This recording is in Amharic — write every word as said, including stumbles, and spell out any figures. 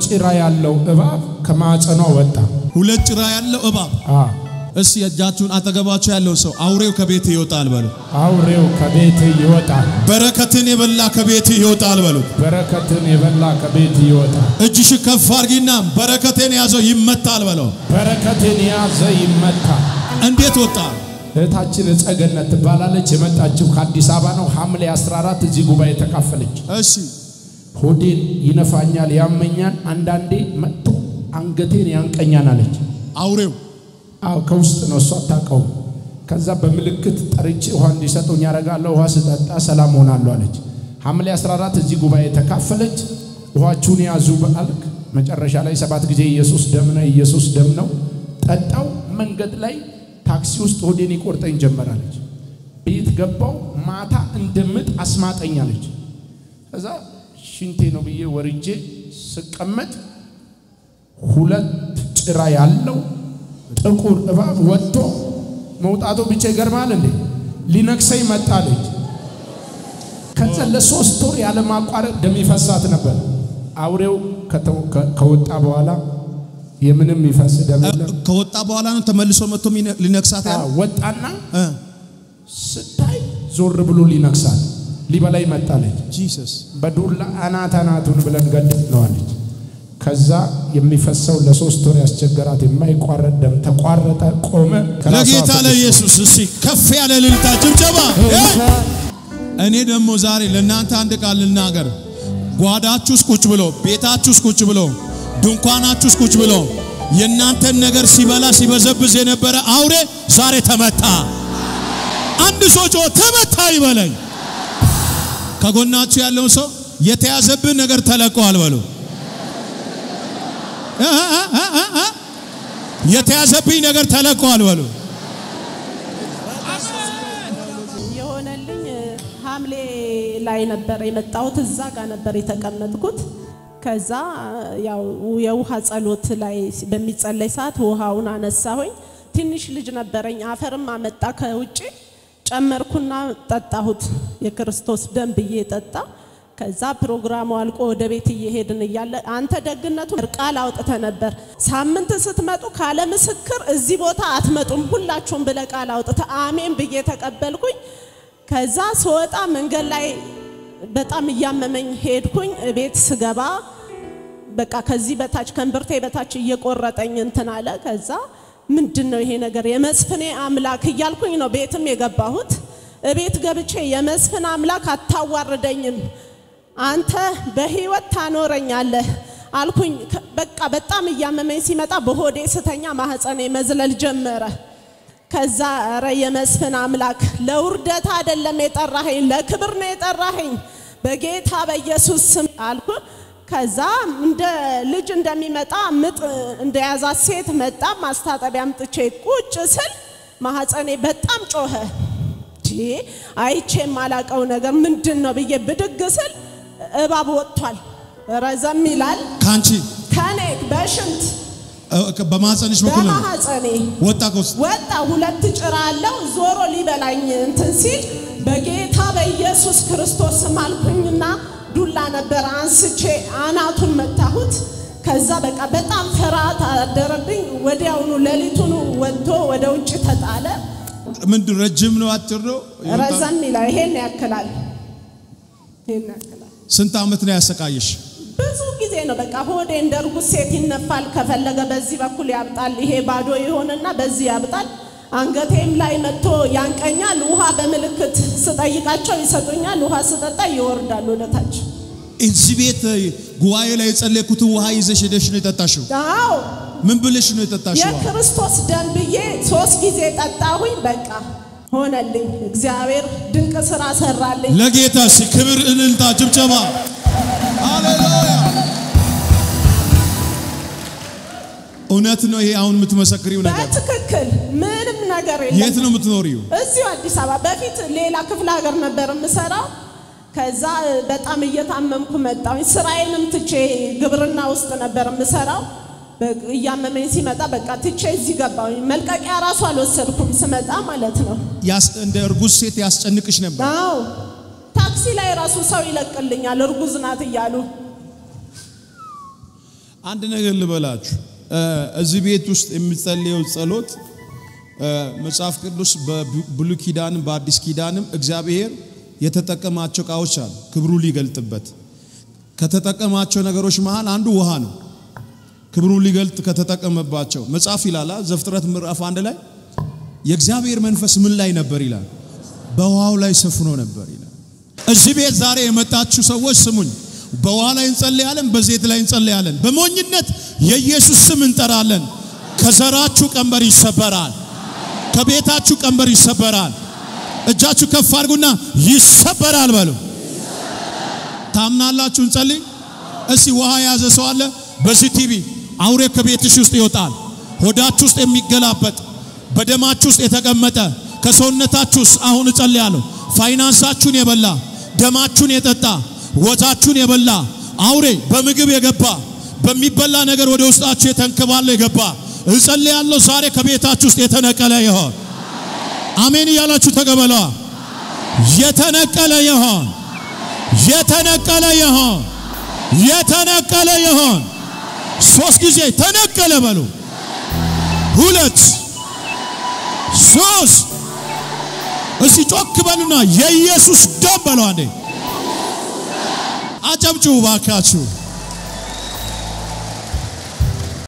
ጭራ ያለው እባብ ከማዕፀኗ ወጣ ሁለት ጭራ ያለው እባብ አ እሺ እጃችሁን አጠገባችሁ ያለው ሰው አውሬው ከቤት ይወጣል በሉ አውሬው ከቤት ይወጣል በረከትን የበላ ከቤት ይወጣል በሉ በረከትን የበላ ከቤት ይወጣል እጅሽ ከፍ አድርጊና በረከቴን ያዘው ይመታል በሉ በረከቴን ያዘ ይመታል እንዴት ወጣ እታችን ጸገነት ተባላለች የመጣችው ከአዲስ አበባ ነው ሐምሌ አስራ አራት እዚህ ጉባኤ ተካፈለች እሺ ሆዴን ይነፋኛል ያመኛል አንዳንዴ መጥቶ አንገቴን ያንቀኛል አለች አውሬው አው ከውስጥ ነው እሷ ታቀው ከዛ በመልእክት ጠርጬ ውሃ እንዲሰጡኝ ያረጋለሁ ውሃ ስጠጣ ሰላም ሆናለሁ አለች ሐምሌ አስራ አራት እዚህ ጉባኤ ተካፈለች ውሃቹን ያዙ በአልክ መጨረሻ ላይ ሰባት ጊዜ ኢየሱስ ደም ነው ኢየሱስ ደም ነው ጠጣው መንገድ ላይ ታክሲ ውስጥ ሆዴን ይቆርጠኝ ጀመራለች ቤት ገባው ማታ እንደምጥ አስማጠኛለች ከዛ ሽንቴ ነው ብዬ ወርጄ ስቀመጥ ሁለት ጭራ ያለው ጥቁር እባብ ወጥቶ መውጣቱ ብቻ ይገርማል እንዴ ሊነክሰኝ መጣለች ከዛ ለሶስት ወር ያለ ማቋረጥ ደም ይፈሳት ነበር አውሬው ከወጣ በኋላ የምንም ይፈስ ደም የለም ከወጣ በኋላ ነው ተመልሶ መጥቶ ሊነክሳት ያ ወጣና ስታይ ዞር ብሎ ሊነክሳት ሊበላይ መጣለች ጂሰስ በዱላ አናታናቱን ብለን ገድለዋለች ከዛ የሚፈሰው ለሶስት ወር ያስቸገራት የማይቋረጥ ደም ተቋረጠ ቆመ ለጌታ ለኢየሱስ እሺ ከፍ ያለ ልልታ ጭብጨባ እኔ ደግሞ ዛሬ ለእናንተ አንድ ቃል ልናገር ጓዳችሁስ ቁጭ ብሎ ቤታችሁስ ቁጭ ብሎ ድንኳናችሁስ ቁጭ ብሎ የእናንተን ነገር ሲበላ ሲበዘብዝ የነበረ አውሬ ዛሬ ተመታ አንድ ሰው ጮህ ተመታ ይበለኝ ከጎናችሁ ያለው ሰው የተያዘብን ነገር ተለቀዋል በሉ የተያዘብኝ ነገር ተለቀዋል በሉ የሆነልኝ ሐምሌ ላይ ነበር የመጣሁት እዛ ጋር ነበር የተቀመጥኩት ከዛ ያው የውሃ ጸሎት ላይ በሚጸለይ ሰዓት ውሃውን አነሳሁኝ ትንሽ ልጅ ነበረኝ አፈርም አመጣ ከውጪ ጨመርኩና ጠጣሁት የክርስቶስ ደም ብዬ ጠጣ ከዛ ፕሮግራሙ አልቆ ወደ ቤት እየሄድን ይያለ አንተ ደግነቱ ቃል አውጥተ ነበር ሳምንት ስትመጡ ካለ ምስክር እዚህ ቦታ አትመጡም ሁላችሁም ብለ ቃል አውጥተ አሜን ብዬ ተቀበልኩኝ ከዛ ስወጣ መንገድ ላይ በጣም ያመመኝ ሄድኩኝ ቤት ስገባ በቃ ከዚህ በታች ከንብርቴ በታች እየቆረጠኝ እንትን አለ ከዛ ምንድነው ይሄ ነገር የመስፍኔ አምላክ ይያልኩኝ ነው ቤትም የገባሁት ቤት ገብቼ የመስፍን አምላክ አታዋርደኝም አንተ በህይወት ታኖረኛለህ አልኩኝ በቃ በጣም ያመመኝ ሲመጣ በሆዴ ስተኛ ማህፀኔ መዝለል ጀመረ ከዛ ረ የመስፍን አምላክ ለውርደት አይደለም የጠራኸኝ ለክብር ነው የጠራኸኝ በጌታ በኢየሱስ ስም አልኩ ከዛ እንደ ልጅ እንደሚመጣ ምጥ እንደያዛ ሴት መጣ ማስታጠቢያም ጥቼ ቁጭ ስል ማህፀኔ በጣም ጮኸ አይቼ ማላቀው ነገር ምንድነው ብዬ ብድግ ስል እባብ ወጥቷል ረዘም ይላል ካንቺ ከኔ በሽንት በማህፀንሽ በኩል በማህፀኔ ወጣ ኮስ ወጣ ሁለት ጭራ አለው ዞሮ ሊበላኝ እንትን ሲል በጌታ በኢየሱስ ክርስቶስ ማልኩኝና ዱላ ነበር አንስቼ አናቱን መታሁት ከዛ በቃ በጣም ፈራታ አደረብኝ ወዲያውኑ ለሊቱን ወጥቶ ወደ ውጭ ተጣለ ምን ረጅም ነው አጥር ነው ረዘም ይላል ይሄን ያክላል ይሄን ያክላል ስንት አመት ነው ያሰቃየሽ ብዙ ጊዜ ነው በቃ ሆዴ እንደርጉስ ሴት ይነፋል ከፈለገ በዚህ በኩል ያብጣል ይሄ ባዶ ይሆንና በዚህ ያብጣል አንገቴም ላይ መጥቶ ያንቀኛል ውሃ በመልክት ስጠይቃቸው ይሰጡኛል ውሃ ስጠጣ ይወርዳል ወደታች እዚህ ቤት ጉባኤ ላይ ጸለይኩት ውሃ ይዘሽ ሄደሽ ነው የጠጣሽው አዎ ምን ብለሽ ነው የጠጣሽው የክርስቶስ ደም ብዬ ሶስት ጊዜ ጠጣሁኝ በቃ ሆነልኝ እግዚአብሔር ድንቅ ስራ ሰራልኝ ለጌታ ክብር እልልታ ጭብጨባ ሃሌሉያ እውነት ነው ይሄ አሁን የምትመሰክሪው ነገር በትክክል ምንም ነገር የለም የት ነው የምትኖሪው እዚሁ አዲስ አበባ በፊት ሌላ ክፍለ ሀገር ነበር የምሰራው ከዛ በጣም እየታመምኩ መጣሁ ስራዬንም ትቼ ግብርና ውስጥ ነበር የምሰራው ያመመኝ ሲመጣ በቃ ትቼ እዚህ ገባሁ መልቀቂያ ራሱ አልወሰድኩም ስመጣ ማለት ነው ያስ እንደ እርጉዝ ሴት ያስጨንቅሽ ነበር አዎ ታክሲ ላይ ራሱ ሰው ይለቅልኛል እርጉዝ ናት ይያሉ አንድ ነገር ልበላችሁ እዚህ ቤት ውስጥ የሚጸልየው ጸሎት መጽሐፍ ቅዱስ በብሉይ ኪዳንም በአዲስ ኪዳንም እግዚአብሔር የተጠቀማቸው ቃዎች አሉ ክብሩ ሊገልጥበት ከተጠቀማቸው ነገሮች መሃል አንዱ ውሃ ነው ክብሩ ሊገልጥ ከተጠቀመባቸው መጽሐፍ ይላል ዘፍጥረት ምዕራፍ አንድ ላይ የእግዚአብሔር መንፈስ ምን ላይ ነበር ይላል በውሃው ላይ ሰፍኖ ነበር ይላል እዚህ ቤት ዛሬ የመጣችሁ ሰዎች ስሙኝ በውሃ ላይ እንጸልያለን በዘይት ላይ እንጸልያለን በሞኝነት የኢየሱስ ስም እንጠራለን ከዘራችሁ ቀንበር ይሰበራል ከቤታችሁ ቀንበር ይሰበራል እጃችሁ ከፍ አድርጉና ይሰበራል በሉ ታምናላችሁ እንጸልይ እስቲ ውሃ ያዘ ሰው አለ በዚህ ቲቪ አውሬ ከቤትሽ ውስጥ ይወጣል ሆዳችሁ ውስጥ የሚገላበጥ በደማችሁ ውስጥ የተቀመጠ ከሰውነታችሁ ውስጥ አሁን እጸልያለሁ ፋይናንሳችሁን የበላ ደማችሁን የጠጣ ወዛችሁን የበላ አውሬ በምግብ የገባ በሚበላ ነገር ወደ ውስጣችሁ የተንከባለ የገባ እጸልያለሁ ዛሬ ከቤታችሁ ውስጥ የተነቀለ ይሆን አሜን ያላችሁ ተቀበሉ የተነቀለ ይሆን የተነቀለ ይሆን የተነቀለ ይሆን ሶስት ጊዜ ተነቀለ በሉ ሁለት ሶስት እሺ ጮክ በሉና የኢየሱስ ደም በሉ አንዴ አጨብጭቡ ባካችሁ